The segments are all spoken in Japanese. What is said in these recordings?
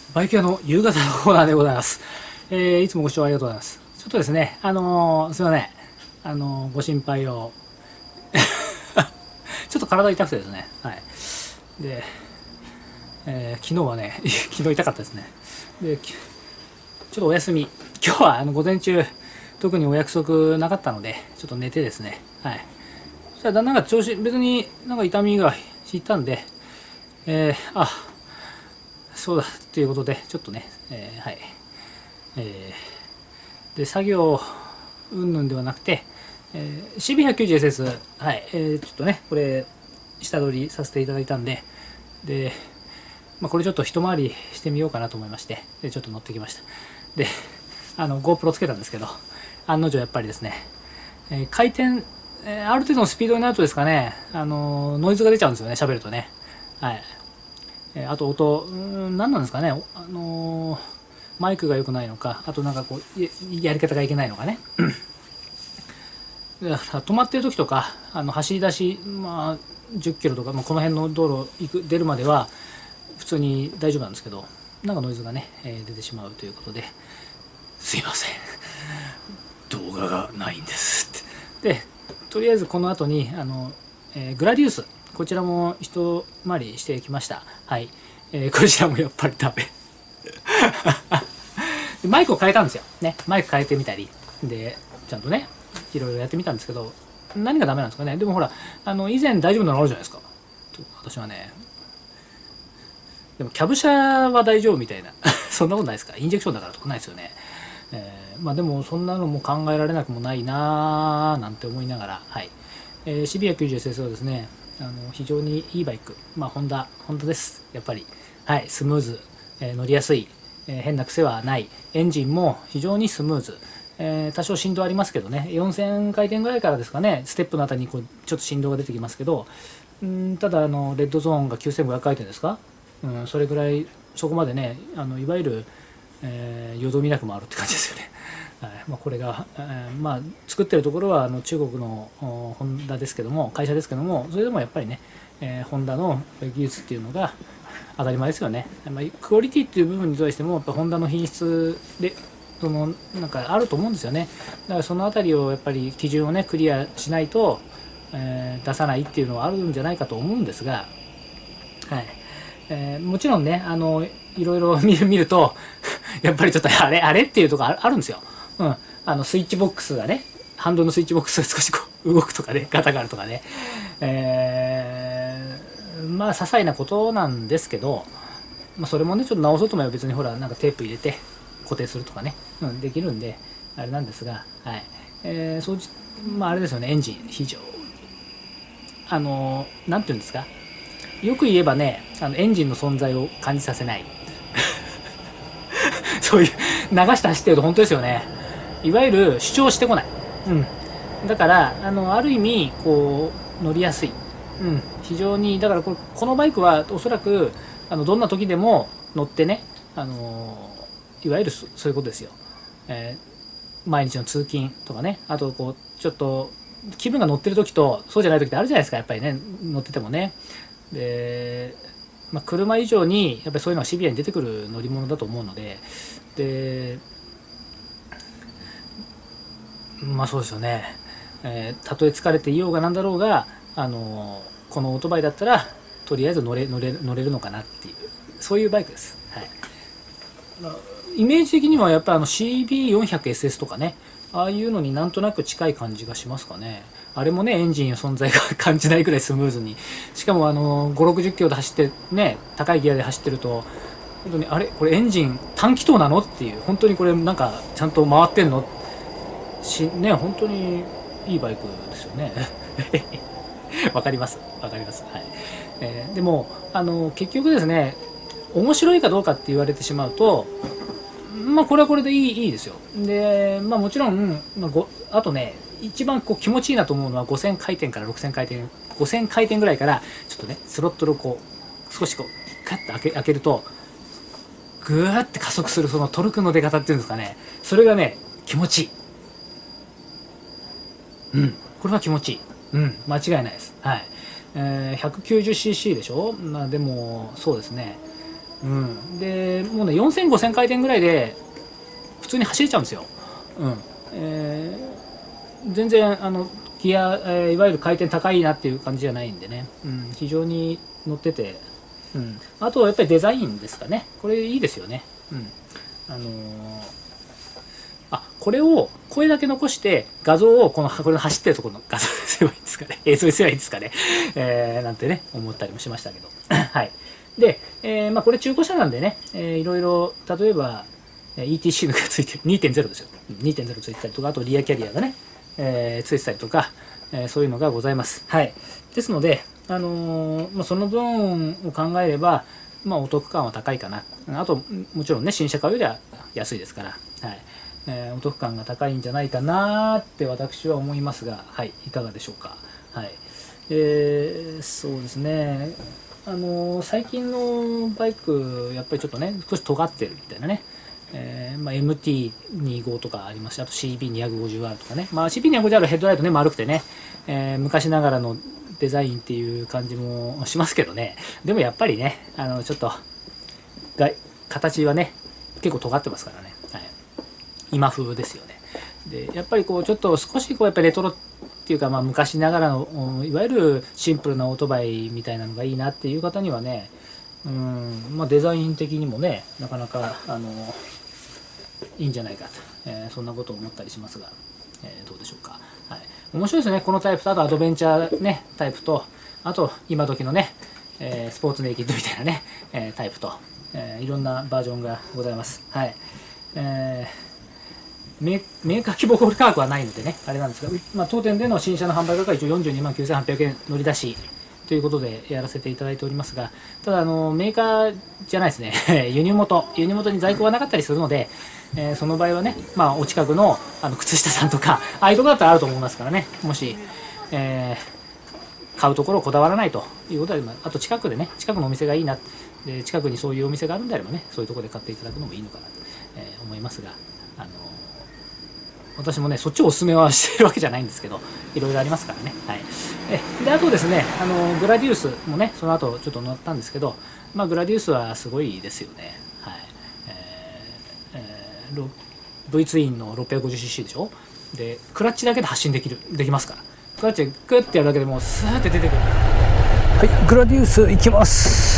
バイク屋の夕方のコーナーでございます。いつもご視聴ありがとうございます。ちょっとですね、すいません。ご心配を。ちょっと体痛くてですね。はい。で、昨日はね、昨日痛かったですね。で、ちょっとお休み。今日は午前中、特にお約束なかったので、ちょっと寝てですね。はい。そしたらなんか調子、別になんか痛みが引いたんで、そうだということで、ちょっとね、はい。で、作業云々ではなくて、CB190SS、はい、ちょっとね、これ、下取りさせていただいたんで、で、これちょっと一回りしてみようかなと思いまして、でちょっと乗ってきました。で、GoPro つけたんですけど、案の定やっぱりですね、回転、ある程度のスピードになるとですかね、ノイズが出ちゃうんですよね、喋るとね。はい。あと音、何なんですかね、マイクが良くないのか、あとなんかこう、やり方がいけないのかね。だから止まってる時とか、走り出し、10キロとか、この辺の道路出るまでは、普通に大丈夫なんですけど、なんかノイズがね、出てしまうということで、すいません。動画がないんですって。で、とりあえずこの後に、グラディウス、こちらも一回りしてきました。はい。こちらもやっぱりダメ。マイクを変えたんですよ。ね。マイク変えてみたり。で、ちゃんとね、いろいろやってみたんですけど、何がダメなんですかね。でもほら、以前大丈夫なのあるじゃないですか。私はね、でもキャブ車は大丈夫みたいな。そんなことないですか。インジェクションだからとかないですよね。でもそんなのも考えられなくもないなぁなんて思いながら、はい。CB190SS はですね、非常にいいバイク。ホンダです。やっぱり。はい、スムーズ、乗りやすい、変な癖はない。エンジンも非常にスムーズ。多少振動ありますけどね、4000回転ぐらいからですかね、ステップのあたりにこうちょっと振動が出てきますけど、ただレッドゾーンが9500回転ですか、それぐらい、そこまでね、いわゆる、よどみなく回るって感じですよね。はいこれが、作ってるところは中国のホンダですけども、会社ですけども、それでもやっぱりね、ホンダの技術っていうのが当たり前ですよね。クオリティっていう部分に対しても、やっぱホンダの品質で、なんかあると思うんですよね。だからそのあたりをやっぱり基準をね、クリアしないと、出さないっていうのはあるんじゃないかと思うんですが、はい。もちろんね、いろいろ見ると、やっぱりちょっとあれっていうところあるんですよ。うん。スイッチボックスがね、ハンドルのスイッチボックスが少しこう動くとかね、ガタガタとかね。些細なことなんですけど、それもね、ちょっと直そうと思えば別にほら、なんかテープ入れて固定するとかね、できるんで、あれなんですが、はい。そうじ、あれですよね、エンジン、非常に、なんていうんですか、よく言えばね、エンジンの存在を感じさせない。そういう、流して走ってると本当ですよね。いわゆる主張してこない。うん。だから、ある意味、こう、乗りやすい。うん。非常に、だからこのバイクはおそらく、どんな時でも乗ってね、いわゆるそういうことですよ。毎日の通勤とかね、あとこう、ちょっと、気分が乗ってる時と、そうじゃない時ってあるじゃないですか、やっぱりね、乗っててもね。で、車以上にやっぱりそういうのがシビアに出てくる乗り物だと思うので、で、そうですよね。たとえ疲れていようがなんだろうが、このオートバイだったら、とりあえず乗れるのかなっていう、そういうバイクです。はい。イメージ的にはやっぱりCB400SS とかね、ああいうのになんとなく近い感じがしますかね。あれもね、エンジンの存在が感じないくらいスムーズに。しかも5、60キロで走ってね、高いギアで走ってると、本当に、あれこれエンジン短気筒なのっていう、本当にこれなんかちゃんと回ってんのね、本当にいいバイクですよね。わかります。わかります。はい。でも、結局ですね、面白いかどうかって言われてしまうと、これはこれでいいですよ。で、もちろん、あとね、一番こう気持ちいいなと思うのは5000回転から6000回転、5000回転ぐらいから、ちょっとね、スロットルをこう、少しこう、カッと開けると、ぐーって加速するそのトルクの出方っていうんですかね、それがね、気持ちいい。うん、これは気持ちいい。うん、間違いないです。はい。190cc でしょ。でも、そうですね。 うん、でもうね4000、5000回転ぐらいで普通に走れちゃうんですよ。うん全然ギア、いわゆる回転高いなっていう感じじゃないんでね、非常に乗ってて、あとはやっぱりデザインですかね。これいいですよね。これを声だけ残して画像をこれの走ってるところの画像にすればいいんですかね、映像にすればいいんですかね、なんてね思ったりもしましたけどはいで、これ中古車なんでね、いろいろ例えば ETC のがついてる 2.0 ですよ。2.0 ついてたりとか、あとリアキャリアがね、ついてたりとか、そういうのがございます。はい。ですので、その分を考えれば、お得感は高いかな。あと、もちろんね、新車買うよりは安いですから、はい。お得感が高いんじゃないかなって私は思いますが、はい。いかがでしょうか。はい。そうですね。最近のバイク、やっぱりちょっとね、少し尖ってるみたいなね。MT25 とかありますし、あと CB250R とかね。CB250R ヘッドライトね、丸くてね、昔ながらのデザインっていう感じもしますけどね。でもやっぱりね、ちょっと、形はね、結構尖ってますからね。はい、今風ですよね。で、やっぱりこう、ちょっと少しこう、やっぱりレトロっていうか、昔ながらの、いわゆるシンプルなオートバイみたいなのがいいなっていう方にはね、デザイン的にもね、なかなか、いいんじゃないかと、そんなことを思ったりしますが、どうでしょうか。はい、面白いですね、このタイプと、あとアドベンチャー、ね、タイプと、あと今時のね、スポーツネイキッドみたいなね、タイプと、いろんなバージョンがございます。はい。メーカー希望小売価格はないのでね、あれなんですが、当店での新車の販売価格は一応42万9800円乗り出しということでやらせていただいておりますが、ただメーカーじゃないですね輸入元に在庫がなかったりするので、その場合はね、お近くの靴下さんとかああいうところだったらあると思いますからね、もし、買うところをこだわらないということで、あと近くでね、近くのお店がいいな、で近くにそういうお店があるんであればね、そういうところで買っていただくのもいいのかなと、思いますが、私もね、そっちをおすすめはしてるわけじゃないんですけど、いろいろありますからね。はい。で、あとですね、グラディウスもね、その後ちょっと乗ったんですけど、グラディウスはすごいですよね。はい。V ツインの 650cc でしょ。で、クラッチだけで発進できますから。クラッチでグッてやるだけでもうスーって出てくる。はい、グラディウス行きます。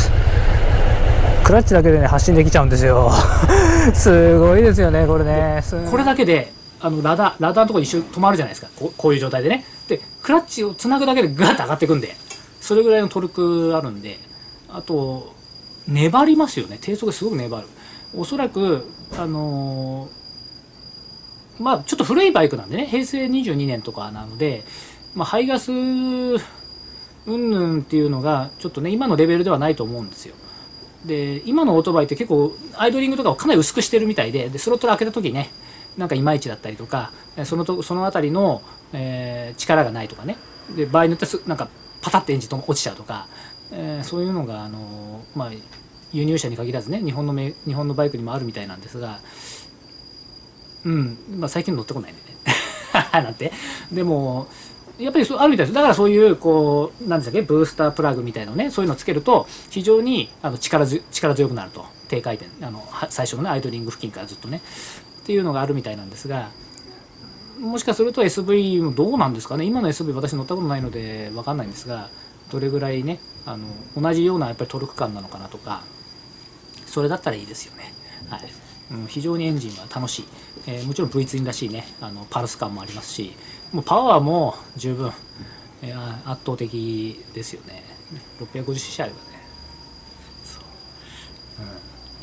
クラッチだけでね、発進できちゃうんですよ。すごいですよね、これね。これだけで、ラダーのところに一瞬止まるじゃないですか。こういう状態でね。で、クラッチをつなぐだけでガーッと上がっていくんで、それぐらいのトルクあるんで、あと、粘りますよね。低速ですごく粘る。おそらく、ちょっと古いバイクなんでね、平成22年とかなので、排ガス云々っていうのが、ちょっとね、今のレベルではないと思うんですよ。で、今のオートバイって結構、アイドリングとかをかなり薄くしてるみたいで、スロットル開けた時ね、なんかいまいちだったりとか、その辺りの、力がないとかね、で場合によってはなんかパタッとエンジン落ちちゃうとか、そういうのが輸入車に限らずね、日本のバイクにもあるみたいなんですが、最近乗ってこないんでねなんて。でもやっぱりあるみたいです。だからそういうなんですかね、ブースタープラグみたいなのね、そういうのをつけると非常に力強くなると。低回転、最初のね、アイドリング付近からずっとねっていうのがあるみたいなんですが、もしかすると SV もどうなんですかね。今の SV 私乗ったことないので分かんないんですが、どれぐらいね、同じようなやっぱりトルク感なのかなとか、それだったらいいですよね。はい。非常にエンジンは楽しい。もちろん V ツインらしいね、パルス感もありますし、もうパワーも十分、圧倒的ですよね。650cc あればね、そう、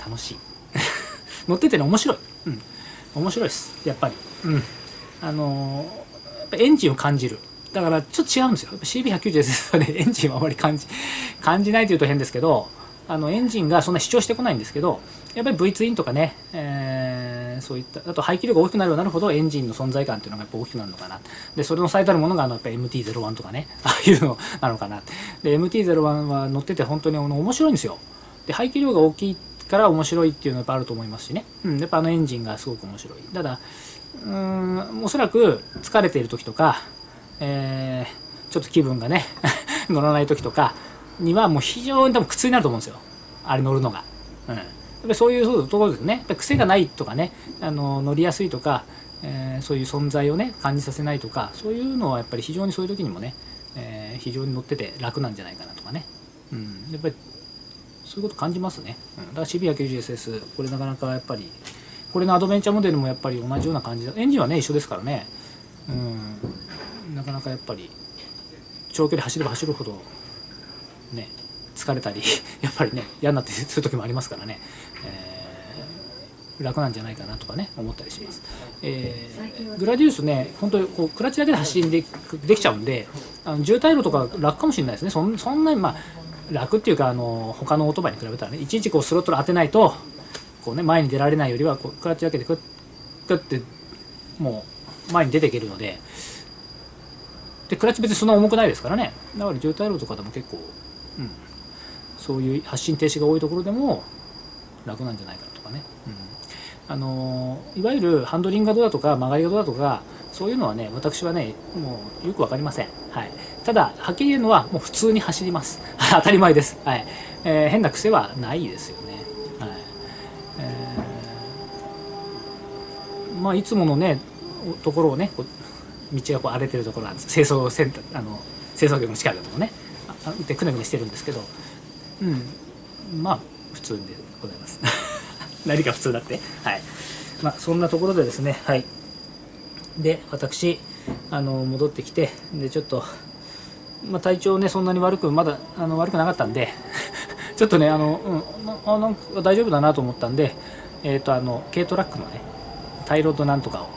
楽しい乗っててね、面白い。面白いです、やっぱり。やっぱエンジンを感じる。だからちょっと違うんですよ。CB190 はね、エンジンはあまり感じないというと変ですけど、エンジンがそんな主張してこないんですけど、やっぱり V ツインとかね、そういったあと排気量が大きくなればなるほどエンジンの存在感っていうのがやっぱ大きくなるのかな。でそれの最たるものがやっぱり MT-01 とかね、ああいうのなのかな。で MT-01 は乗ってて本当に面白いんですよ。で排気量が大きいから面白いっていうのはやっぱあると思いますしね、やっぱエンジンがすごく面白い。ただおそらく疲れている時とか、ちょっと気分がね乗らない時とかにはもう非常に多分苦痛になると思うんですよ、あれ乗るのが。 やっぱりそういうところですね。やっぱり癖がないとかね、乗りやすいとか、そういう存在をね感じさせないとか、そういうのはやっぱり非常にそういう時にもね、非常に乗ってて楽なんじゃないかなとかね、やっぱりそういうこと感じますね。だから CB190SS これなかなかやっぱりこれのアドベンチャーモデルもやっぱり同じような感じで、エンジンはね一緒ですからね、なかなかやっぱり長距離走れば走るほどね疲れたりやっぱりね嫌になってする時もありますからね、楽なんじゃないかなとかね思ったりします。グラディウスね本当にこうクラッチだけで走りできちゃうんで、渋滞路とか楽かもしれないですね。そんなにまあ楽っていうか他のオートバイに比べたらね、いちいちこうスロットル当てないとこう、ね、前に出られないよりはこうクラッチだけでクッってもう前に出ていけるので、クラッチ別にそんな重くないですからね。だから渋滞路とかでも結構、そういう発進停止が多いところでも楽なんじゃないかとかね、いわゆるハンドリングがどうだとか曲がりがどうだとかそういうのはね私はねもうよく分かりません。ただはっきり言うのはもう普通に走ります当たり前です。変な癖はないですよね。まあいつものねところをねこう道がこう荒れてるところなんです。清掃業の近くとかねでくねくねしてるんですけど、まあ普通でございます何か普通だってまあそんなところでですね。で私戻ってきてでちょっと、体調ねそんなに悪くなかったんでちょっとねなんか大丈夫だなと思ったんで軽トラックのねタイロッドなんとかを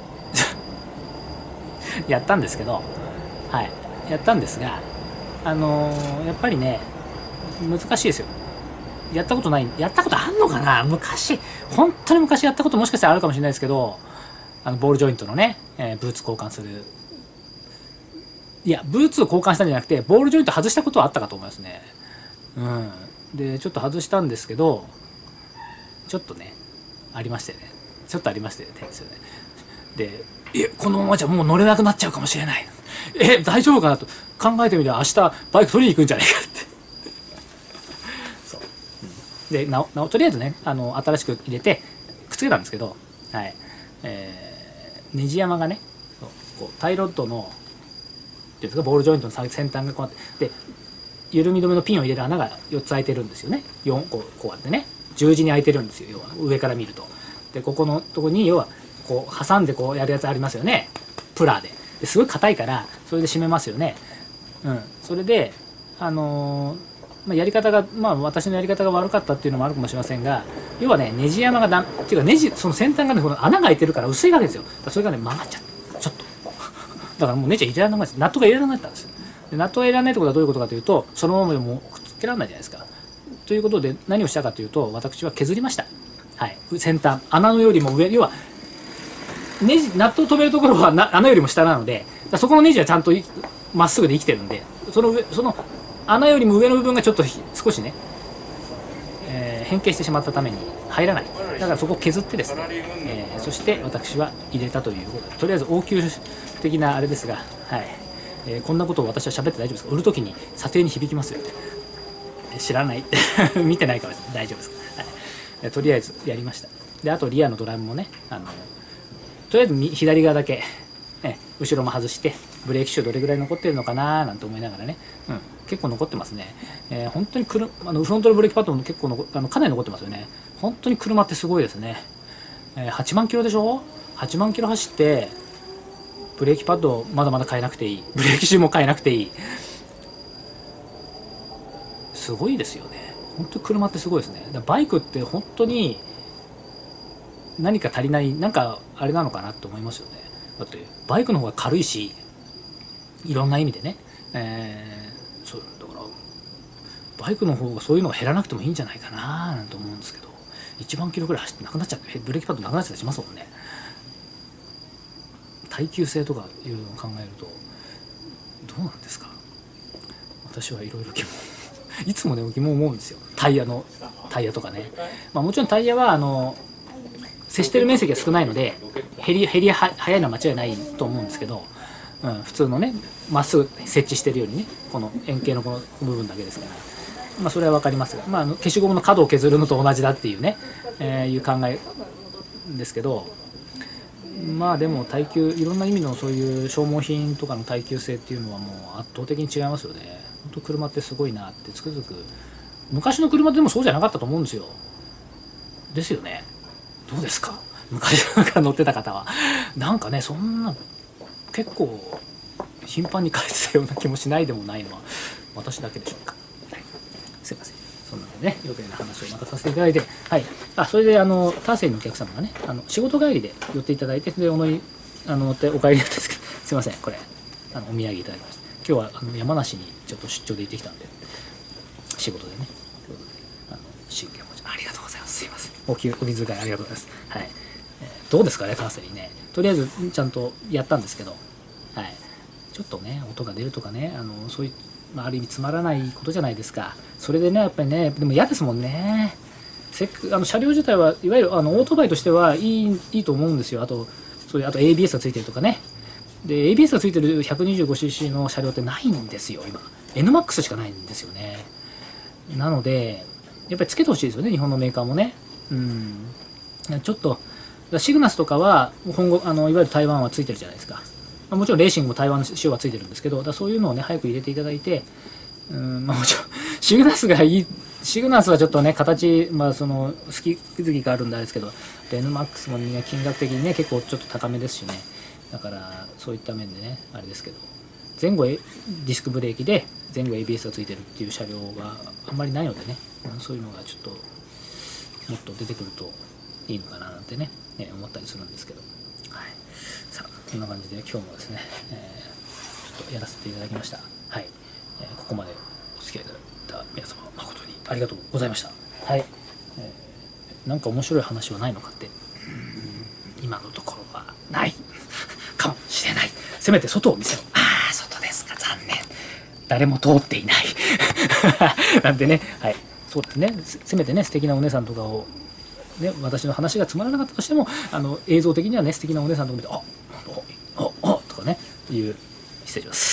やったんですけど、やったんですがやっぱりね難しいですよ。やったことあんのかな、本当に昔やったこともしかしたらあるかもしれないですけど、ボールジョイントのね、ブーツ交換する、いやブーツを交換したんじゃなくてボールジョイント外したことはあったかと思いますね。でちょっと外したんですけどちょっとねありましてねですよね。でこのままじゃもう乗れなくなっちゃうかもしれない、大丈夫かなと考えてみれば明日バイク取りに行くんじゃないかってそうでとりあえずね新しく入れてくっつけたんですけど、ネジ山がねこうタイロッドのっていうんですかボールジョイントの先端がこうやってで緩み止めのピンを入れる穴が4つ開いてるんですよね。こうやってね十字に開いてるんですよ。要は上から見ると。でここのとこに要はこう挟んでこうやるやつありますよね。プラーですごい硬いからそれで締めますよね。それでやり方が私のやり方が悪かったっていうのもあるかもしれませんが、要はねネジ山がっていうかその先端がねこの穴が開いてるから薄いわけですよ。それがね曲がっちゃったちょっとだからもうネジ入れられなくなった。ナットが入れられなくなったんですよ。でナットが入れられないってことはどういうことかというとそのままでもくっつけられないじゃないですか。ということで何をしたかというと私は削りました。先端穴のよりも上、要はナットを止めるところは穴よりも下なのでそこのネジはちゃんとまっすぐで生きてるんでその穴よりも上の部分がちょっと少しね、変形してしまったために入らない。だからそこを削ってですね、そして私は入れたということでとりあえず応急的なあれですが、こんなことを私は喋って大丈夫ですか。売るときに査定に響きますよ。知らない見てないかもしれない。大丈夫ですか。とりあえずやりました。であとリアのドラムもねとりあえず左側だけ、後ろも外してブレーキシューどれぐらい残ってるのかななんて思いながらね、結構残ってますね。本当にフロントのブレーキパッドも結構かなり残ってますよね。本当に車ってすごいですね。8万キロでしょ。8万キロ走ってブレーキパッドまだまだ変えなくていい、ブレーキシューも変えなくていい、すごいですよね。本当に車ってすごいですね。バイクって本当に何か足りないなんかあれなのかなって思いますよね。だってバイクの方が軽いしいろんな意味でね、そうだからバイクの方がそういうのが減らなくてもいいんじゃないかななんて思うんですけど、1万キロぐらい走ってなくなっちゃってブレーキパッドなくなっちゃったりしますもんね。耐久性とかいうのを考えるとどうなんですか。私はいろいろ疑問いつもね疑問思うんですよ。タイヤとかね、もちろんタイヤは接してる面積が少ないので減り早いのは間違いないと思うんですけど、普通のねまっすぐ設置してるようにねこの円形のこの部分だけですから、 まあ、それは分かりますが、まあ、消しゴムの角を削るのと同じだっていうね、いう考えですけど、まあでも耐久、いろんな意味のそういう消耗品とかの耐久性っていうのはもう圧倒的に違いますよね。本当車ってすごいなってつくづく、昔の車でもそうじゃなかったと思うんですよ。ですよね。どうですか、昔なんか乗ってた方は。なんかね、そんな結構頻繁に書いてたような気もしないでもないのは私だけでしょうか。はい、すいません。そんなのでね、余計な話をまたさせていただいて、はい。それでターセイのお客様がね、仕事帰りで寄っていただいて、で、乗ってお帰りだったんですけど、すいません、これ、お土産いただきました。今日は山梨にちょっと出張で行ってきたんで、仕事でね、神経持ち、ありがとうございます。すいません。お気遣いありがとうございます。はい。どうですかね、ターセイね。とりあえず、ちゃんとやったんですけど、はい。ちょっとね、音が出るとかね、そういう、まあ、ある意味つまらないことじゃないですか。それでね、やっぱりね、でも嫌ですもんね。車両自体はいわゆるオートバイとしてはいいと思うんですよ。あと ABS がついてるとかね。で ABS がついてる 125cc の車両ってないんですよ今。 NMAX しかないんですよね。なのでやっぱりつけてほしいですよね、日本のメーカーもね。ちょっとシグナスとかは今後いわゆる台湾はついてるじゃないですか。もちろんレーシングも台湾の仕様はついてるんですけど、そういうのをね早く入れていただいて、まあ、もちろんシグナスがいい、シグナスはちょっとね形、まあその好き好きがあるんであれですけど、NMAX もね金額的にね結構ちょっと高めですしね。だからそういった面でねあれですけど、前後ディスクブレーキで前後 ABS がついてるっていう車両があんまりないのでね、そういうのがちょっともっと出てくるといいのかななんてね、思ったりするんですけど、はい、さあこんな感じで今日もですね、ちょっとやらせていただきました。はい、ここまでお付き合いいただいた皆様誠にありがとうございました。はい、なんか面白い話はないのかって、今のところはないかもしれない。せめて外を見せろ。ああ、外ですか、残念。誰も通っていないなんでね、はい、そうですね。せめてね素敵なお姉さんとかをね、私の話がつまらなかったとしても映像的にはね素敵なお姉さんとか見てとかねいう、失礼します。